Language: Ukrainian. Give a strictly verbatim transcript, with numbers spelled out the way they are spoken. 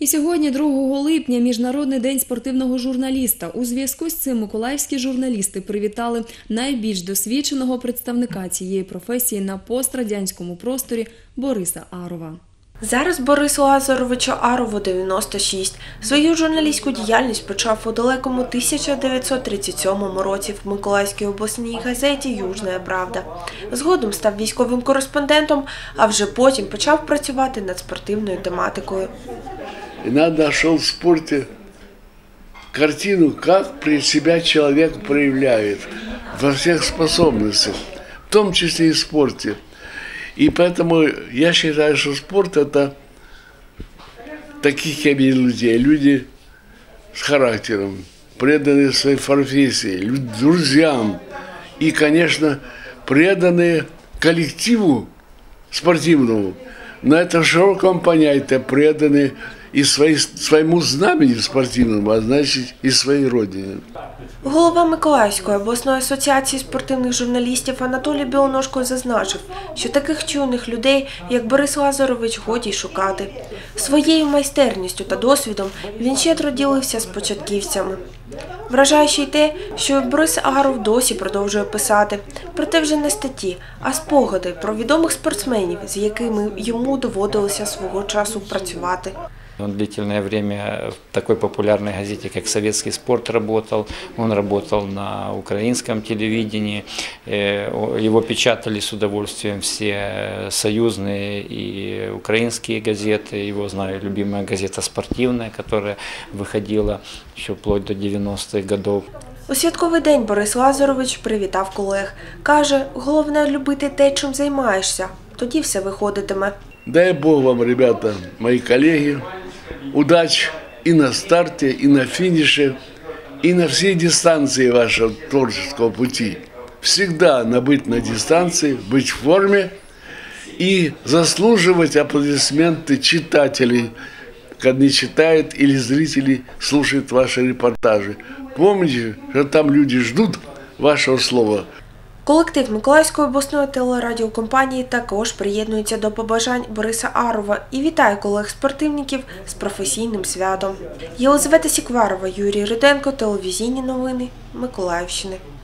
І сьогодні, другого липня, Міжнародний день спортивного журналіста. У зв'язку з цим миколаївські журналісти привітали найбільш досвідченого представника цієї професії на пострадянському просторі Бориса Арова. Зараз Борису Азаровичу Арову дев'яносто шість. Свою журналістську діяльність почав у далекому тисяча дев'ятсот тридцять сьомому році в Миколаївській обласній газеті «Южна Правда». Згодом став військовим кореспондентом, а вже потім почав працювати над спортивною тематикою. И надо нашел в спорте картину, как при себя человек проявляет во всех способностях, в том числе и в спорте. И поэтому я считаю, что спорт – это таких я видел людей, люди с характером, преданные своей профессии, друзьям и, конечно, преданные коллективу спортивному. На этом широком понятии преданные і своєму знамені спортивному, а значить і своїй родині. Голова Миколаївської обласної асоціації спортивних журналістів Анатолій Білоножко зазначив, що таких чуйних людей, як Борис Азарович, годі й шукати. Своєю майстерністю та досвідом він щедро ділився з початківцями. Вражаючи й те, що Борис Аров досі продовжує писати, проте вже не статті, а спогади про відомих спортсменів, з якими йому доводилося свого часу працювати. Он длительное время в такой популярной газете, как «Советский спорт» работал. Он работал на украинском телевидении. Его печатали с удовольствием все союзные и украинские газеты. Его знаю, любимая газета «Спортивная», которая выходила еще вплоть до девяностых годов. У святковий день Борис Азарович привітав колег. Каже, головне любити те, чим займаєшся. Тоді все виходитиме. Дай Бог вам, ребята, мои коллеги, удач и на старте, и на финише, и на всей дистанции вашего творческого пути. Всегда быть на дистанции, быть в форме и заслуживать аплодисменты читателей, когда они читают или зрители слушают ваши репортажи. Помните, что там люди ждут вашего слова. Колектив Миколаївської обласної телерадіокомпанії також приєднується до побажань Бориса Арова і вітає колег-спортивників з професійним святом. Єлизавета Сікварова, Юрій Руденко, телевізійні новини Миколаївщини.